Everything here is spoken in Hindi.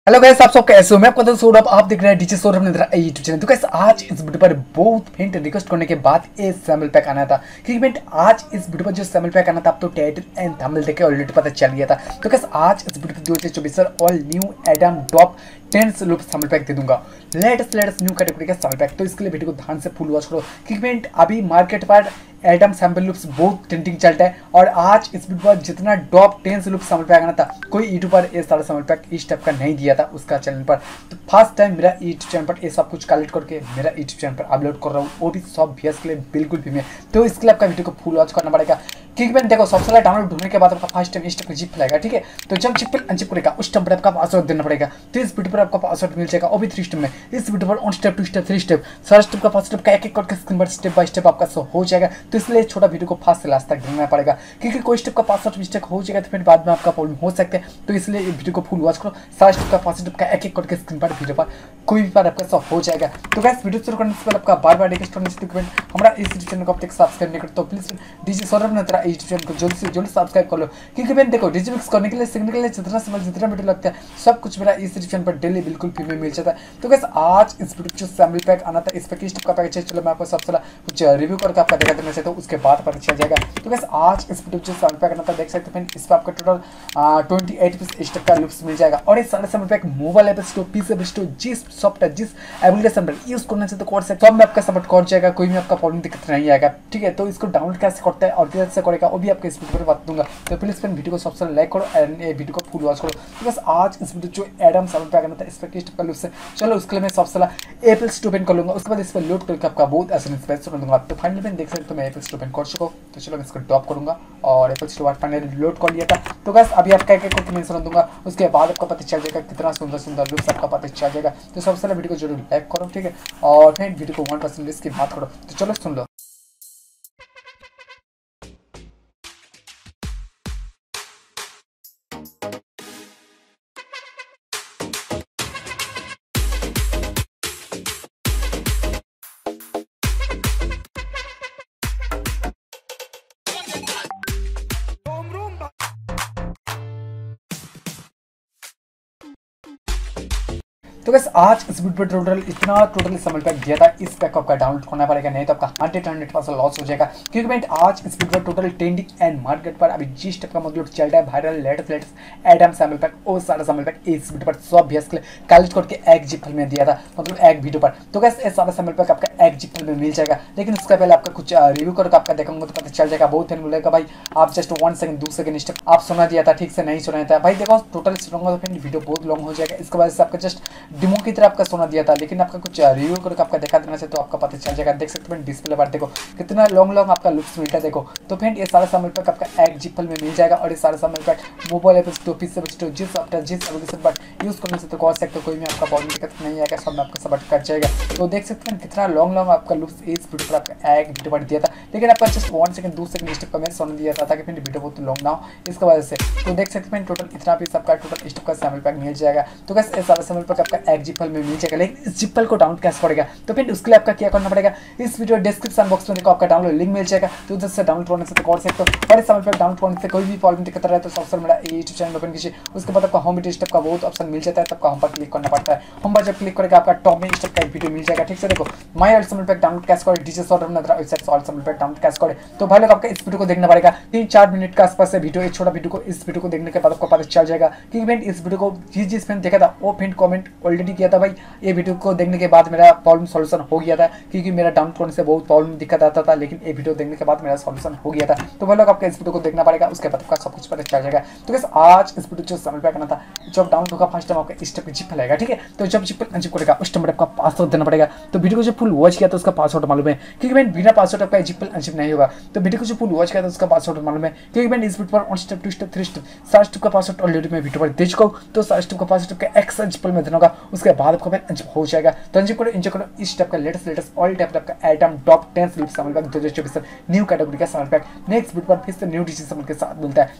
हेलो गाइस, आप सब कैसे हो? मैं आपका दोस्त सौरभ, आप देख रहे हैं डीजे सौरभ ने यूट्यूब चैनल। तो गाइस आज इस वीडियो पर बहुत फेंट रिक्वेस्ट करने के बाद ये सैम्पल पैक आना था, क्योंकि बेट आज इस वीडियो पर जो सैम्पल पैक आना था आप तो टाइटल एंड थंबनेल देख के ऑलरेडी पता चल गया था। तो गाइस आज इस वीडियो पर 2024 all new EDM drop 10 loop sample pack दे दूंगा, लेटेस्ट न्यू कैटेगरी का सैम्पल पैक। तो इसके लिए वीडियो को ध्यान से फुल वॉच करो, क्योंकि बेट अभी मार्केट पर एडम सैम्पल लूप्स बहुत ट्रेंडिंग चलता है। और आज इस वीडियो पर जितना टॉप 10 लूप सैम्पल पैक आना था, कोई यूट्यूबर ये सारा सैम्पल पैक इस टाइप का नहीं दिया था उसका चैनल पर। तो फर्स्ट टाइम मेरा यूट्यूब चैनल पर ये सब कुछ कलेक्ट करके मेरा यूट्यूब चैनल पर अपलोड कर रहा हूँ, वो भी सब व्यूअर्स के लिए बिल्कुल फ्री में। तो इसके लिए आपका वीडियो को फुल वॉच करना पड़ेगा, क्योंकि मैंने देखो सबसे पहले डाउनलोड होने के बाद आपका फर्स्ट टाइम इस टाइप का जिप लगेगा, ठीक है। तो जब जिप अनजिप करेगा उस टाइम पर आपका पासवर्ड देना पड़ेगा। तो इस वीडियो पर आपका पासवर्ड मिल जाएगा, वो भी 3 स्टेप में। इस वीडियो पर 1 स्टेप 2 स्टेप 3 स्टेप 4 स्टेप का 5 स्टेप का एक करके स्क्रीन पर स्टेप बाय स्टेप आपका शो हो जाएगा। तो इसलिए छोटा वीडियो को फास्ट से लास्ट तक देखना पड़ेगा, क्योंकि कोई स्टेप का पासवर्ड मिस्टेक हो जाएगा तो फिर बाद में आपका प्रॉब्लम हो सकता है। तो इसलिए वीडियो को फुल वॉच करो, 4 स्टेप का 5 स्टेप का एक करके स्क्रीन पर वीडियो पर कोई भी बार आपका शो हो जाएगा। तो गाइस वीडियो शुरू करने से पहले आपका बार बार रिक्वेस्ट करने से हमारा इस चैनल को अब तक सब्सक्राइब नहीं करते तो प्लीज डीजे सौरभ ने तेरा यूट्यूब चैनल को जल्दी से जल्दी सब्सक्राइब कर लो, क्योंकि मैंने देखो डीजे मिक्स करने के लिए सीखने के लिए जितना समय जितना वीडियो लगता है सब कुछ मेरा इस चैनल पर डेली बिल्कुल फ्री में मिल जाता है। तो गाइस आज इस वीडियो जो सैम्पल पैक आना था, इस पैक किस टाइप का पैकेज है, चलो मैं आपको सबसे कुछ रिव्यू करके आपका दिखा देना चाहता हूँ, उसके बाद पता चल जाएगा। तो गाइस आज इस वीडियो जो सैम्पल पैक आना था देख सकते हैं, इस पर आपका टोटल 28 पीस इस टाइप का लुक्स मिल जाएगा। और ये सारे sample pack mobile app store, PC app store, जिस सॉफ्टवेयर जिस एप्लीकेशन पर यूज करना चाहते हो तो सब में आपका सपोर्ट कर जाएगा, कोई भी आपका प्रॉब्लम दिक्कत नहीं आएगा, ठीक है। तो इसको डाउनलोड कैसे करता है और कैसे करेगा वो भी आपको इस वीडियो पर बता दूंगा। तो प्लीज फ्रेंड वीडियो को सबसे लाइक करो एंड ये वीडियो को फुल वॉच करो। तो बस आज इस वीडियो जो एडम सैम्पल पैक आना था इस पर किस टाइप का लुक्स है, चलो उसके लिए मैं सबसे पहले एप्पल स्टोर ओपन कर लूंगा, उसके बाद इस पर लोड करके आपका बहुत आसान इंस्पिरेशन दूंगा। तो फाइनली मैं देख सकते तो मैं एप्पल स्टोर ओपन कर चुका हूँ। तो चलो मैं इसको ड्रॉप करूंगा और एप्पल स्टोर फाइनली लोड कर लिया था। तो बस अभी आपका एक करके मैं सुना दूंगा, उसके बाद आपको पता चल जाएगा कितना सुंदर सुंदर लुक्स आपका पता चल जाएगा। तो सबसे पहले वीडियो को जरूर लाइक करो, ठीक है, और फिर वीडियो को 1% इसकी बात करो। तो चलो सुन लो। तो बस आज इस वीडियो पर टोटल सैम्पल पैक दिया था, इस पैक को आपका डाउनलोड करना पड़ेगा, नहीं तो आपका 100% लॉस हो जाएगा। क्योंकि मैं आज इस वीडियो पर टोटल ट्रेंडिंग एंड मार्केट पर अभी जिस टाइप का मतलब चल रहा है viral latest EDM sample pack, वो सारा सैम्पल पैक इस वीडियो पर सब भी कलेक्ट करके एक जिप फाइल में दिया था, मतलब एक वीडियो पर। तो गैस ये सारा सैम्पल पैक आपका एक जिप फाइल में मिल जाएगा, लेकिन उसका पहले आपका कुछ रिव्यू करके आपका देखूंगा तो पता चल जाएगा। बहुत बोलेगा भाई आप जस्ट 1 सेकंड 2 सेकंड स्टेप आप सुना दिया था, ठीक से नहीं सुना था भाई। देखो टोटल सुनूंगा तो फिर वीडियो बहुत लॉन्ग हो जाएगा, इसके वजह से आपका जस्ट डिमो की तरह आपका सोना दिया था, लेकिन आपका कुछ रिव्यू करके आपका दिखा देना से तो आपका पता चल जाएगा। देख सकते हैं डिस्प्ले पर देखो कितना लॉन्ग आपका लुक्स मिलता है। देखो तो फ्रेंड ये सारा सैम्पल पैक आपका एक जिप फाइल में मिल जाएगा, और ये सारा sample pack mobile app store, PC app store, जिस सॉफ्टवेयर जिस एप्लीकेशन पर यूज करने से तो कर सकते हो, कोई भी आपका प्रॉब्लम दिक्कत नहीं आएगा, सब में आपका सपोर्ट कर जाएगा। तो देख सकते हैं कितना लॉन्ग आपका लुक्स इस वीडियो पर आपका एक वीडियो पर दिया था, लेकिन आपका जस्ट 1 सेकंड 2 सेकंड स्टेप का मैं सोना दिया था ताकि फिर वीडियो बहुत लॉन्ग ना हो, इसकी वजह से। तो देख सकते हैं टोटल इतना पीस आपका टोटल स्टेप का सैम्पल पैक मिल जाएगा। तो बस ये सारा सैम्पल पैक आपका एक जिप फाइल में मिल जाएगा, लेकिन इस जिप फाइल को डाउनलोड कैसे पड़ेगा, तो फिर उसके लिए आपका क्या करना पड़ेगा, इस वीडियो डिस्क्रिप्शन बॉक्स में देखो आपका डाउनलोड लिंक मिल जाएगा, तो उधर से डाउनलोड करने से तो कर सकते हो। और इस सैम्पल पैक डाउनलोड करने से कोई भी प्रॉब्लम दिक्कत रहा है तो सबसे मेरा यूट्यूब चैनल ओपन कीजिए, उसके बाद आपका होम स्टेप का बहुत ऑप्शन मिल जाता है, तब होम पर क्लिक करना पड़ता है। होम पर जब क्लिक करेगा आपका टॉप में स्टेप का वीडियो मिल जाएगा, ठीक से। देखो my all sample pack download कैसे करें, डीजे सौरभ नगरा वेबसाइट से ऑल सैम्पल पैक डाउनलोड कैसे करें। तो भाई लोग आपका इस वीडियो को देखना पड़ेगा 3-4 मिनट का आसपास से वीडियो, एक छोटा वीडियो को इस वीडियो को देखने के बाद आपको पता चल जाएगा। क्योंकि फ्रेंड इस वीडियो को जिस फ्रेंड देखा था वो फ्रेंड कमेंट ऑलरेडी किया था भाई, ये वीडियो को देखने के बाद मेरा प्रॉब्लम सॉल्यूशन हो गया था, क्योंकि मेरा डाउनलोड करने से बहुत प्रॉब्लम दिक्कत आता था, लेकिन ये वीडियो देखने के बाद मेरा सॉल्यूशन हो गया था। तो भाई लोग आपका इस वीडियो को देखना पड़ेगा, उसके बाद आपका सब कुछ पता चल जाएगा। तो बस आज इस वीडियो जो सैम्पल पैक करना था, जब डाउनलोड होगा फर्स्ट टाइम आपका इस टाइप जिप फैलेगा, ठीक है। तो जब जिप अनजिप करेगा उस टाइम आपका पासवर्ड देना पड़ेगा। तो वीडियो को जो फुल वॉच किया तो उसका पासवर्ड मालूम है, क्योंकि मैंने बिना पासवर्ड आपका जिप अनजिप नहीं होगा। तो वीडियो को जो फुल वॉच किया तो उसका पासवर्ड मालूम है, क्योंकि मैंने इस वीडियो पर 1 स्टेप 2 स्टेप 3 स्टेप 4 स्टेप का पासवर्ड ऑलरेडी मैं वीडियो पर दे चुका हूँ। तो 4 स्टेप का पासवर्ड का एक्स्ट्रा जिप में देना होगा, उसके बाद आपका फिर अनजिप हो जाएगा। तो अनजिप करो एंजॉय करो इस टाइप का लेटेस्ट ऑल टाइप का item top 10 sample pack 2024 new category का सैम्पल पैक। नेक्स्ट वीडियो पर फिर से न्यू डिसीजन के साथ मिलता है।